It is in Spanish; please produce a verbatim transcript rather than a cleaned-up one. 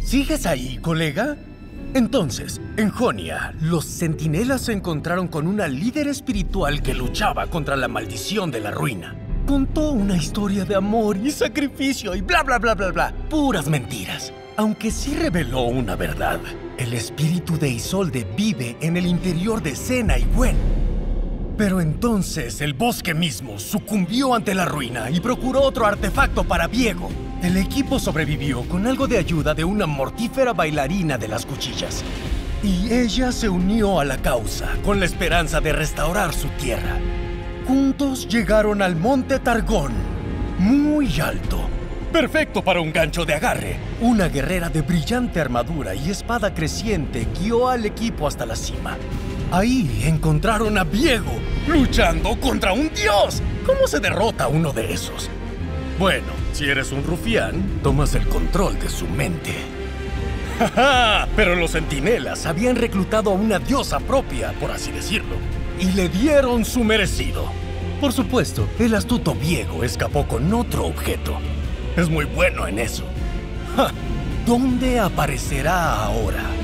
¿Sigues ahí, colega? Entonces, en Jonia, los centinelas se encontraron con una líder espiritual que luchaba contra la maldición de la ruina. Contó una historia de amor y sacrificio y bla, bla, bla, bla, bla. Puras mentiras. Aunque sí reveló una verdad. El espíritu de Isolde vive en el interior de Senna y Gwen. Pero entonces el bosque mismo sucumbió ante la ruina y procuró otro artefacto para Viego. El equipo sobrevivió con algo de ayuda de una mortífera bailarina de las cuchillas. Y ella se unió a la causa con la esperanza de restaurar su tierra. Juntos llegaron al monte Targón, muy alto. Perfecto para un gancho de agarre. Una guerrera de brillante armadura y espada creciente guió al equipo hasta la cima. Ahí encontraron a Viego, luchando contra un dios. ¿Cómo se derrota a uno de esos? Bueno, si eres un rufián, tomas el control de su mente. ¡Ja, ja! Pero los centinelas habían reclutado a una diosa propia, por así decirlo, y le dieron su merecido. Por supuesto, el astuto Viego escapó con otro objeto. Es muy bueno en eso. ¡Ja! ¿Dónde aparecerá ahora?